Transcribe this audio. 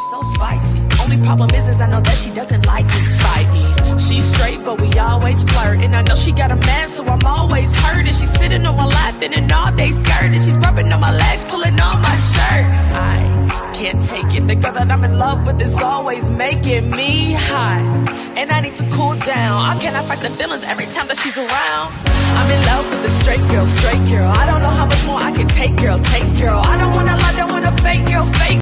so spicy. Only problem is I know that she doesn't like me. Fight me. She's straight, but we always flirt. And I know she got a man, so I'm always hurt. And she's sitting on my lap in an all-day skirt. And she's rubbing on my legs, pulling on my shirt. I can't take it. The girl that I'm in love with is always making me high. And I need to cool down. I cannot fight the feelings every time that she's around. I'm in love with a straight girl, straight girl. I don't know how much more I can take, girl, take girl. I don't wanna lie, don't wanna fake girl, fake